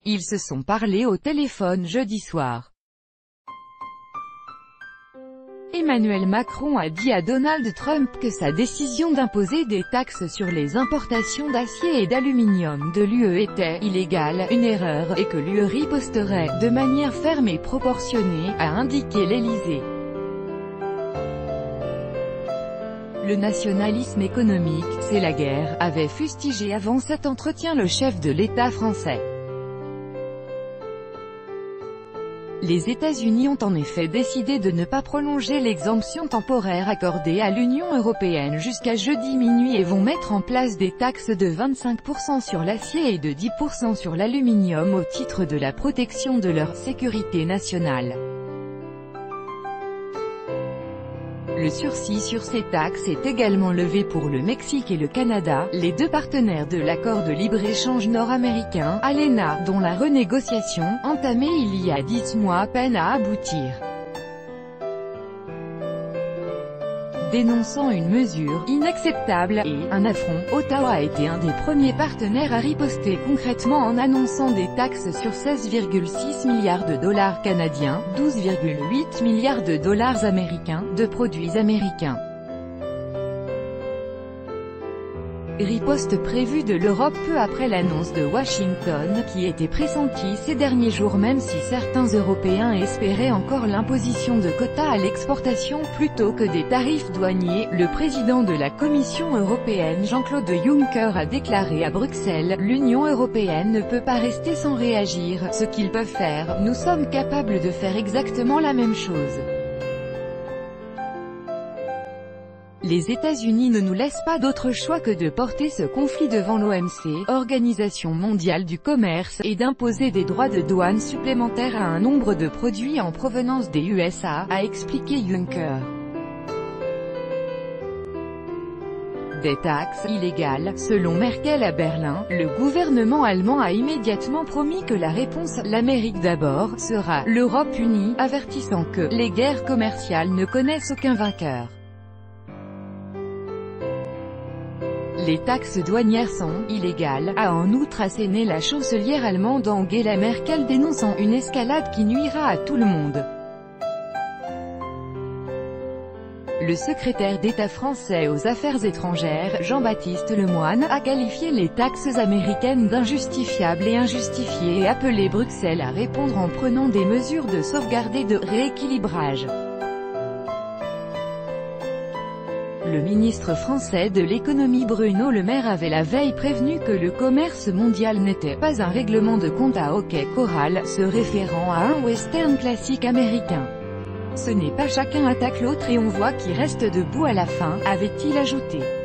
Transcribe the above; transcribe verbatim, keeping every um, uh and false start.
Ils se sont parlé au téléphone jeudi soir. Emmanuel Macron a dit à Donald Trump que sa décision d'imposer des taxes sur les importations d'acier et d'aluminium de l'U E était illégale, une erreur, et que l'U E riposterait de manière ferme et proportionnée, a indiqué l'Élysée. Le nationalisme économique, c'est la guerre, avait fustigé avant cet entretien le chef de l'État français. Les États-Unis ont en effet décidé de ne pas prolonger l'exemption temporaire accordée à l'Union européenne jusqu'à jeudi minuit et vont mettre en place des taxes de vingt-cinq pour cent sur l'acier et de dix pour cent sur l'aluminium au titre de la protection de leur sécurité nationale. Le sursis sur ces taxes est également levé pour le Mexique et le Canada, les deux partenaires de l'accord de libre-échange nord-américain, ALENA, dont la renégociation, entamée il y a dix mois, peine à aboutir. Dénonçant une mesure inacceptable et un affront, Ottawa a été un des premiers partenaires à riposter concrètement en annonçant des taxes sur seize virgule six milliards de dollars canadiens, douze virgule huit milliards de dollars américains, de produits américains. Riposte prévue de l'Europe peu après l'annonce de Washington, qui était pressentie ces derniers jours même si certains Européens espéraient encore l'imposition de quotas à l'exportation plutôt que des tarifs douaniers. Le président de la Commission européenne Jean-Claude Juncker a déclaré à Bruxelles, l'Union européenne ne peut pas rester sans réagir, ce qu'ils peuvent faire, nous sommes capables de faire exactement la même chose. Les États-Unis ne nous laissent pas d'autre choix que de porter ce conflit devant l'O M C, Organisation mondiale du commerce, et d'imposer des droits de douane supplémentaires à un nombre de produits en provenance des U S A, a expliqué Juncker. Des taxes illégales, selon Merkel à Berlin, le gouvernement allemand a immédiatement promis que la réponse, l'Amérique d'abord, sera l'Europe unie, avertissant que les guerres commerciales ne connaissent aucun vainqueur. Les taxes douanières sont illégales, a en outre asséné la chancelière allemande Angela Merkel dénonçant une escalade qui nuira à tout le monde. Le secrétaire d'État français aux Affaires étrangères, Jean-Baptiste Lemoyne, a qualifié les taxes américaines d'injustifiables et injustifiées et appelé Bruxelles à répondre en prenant des mesures de sauvegarde et de rééquilibrage. Le ministre français de l'économie Bruno Le Maire avait la veille prévenu que le commerce mondial n'était pas un règlement de compte à hockey choral, se référant à un western classique américain. Ce n'est pas chacun attaque l'autre et on voit qui reste debout à la fin, avait-il ajouté.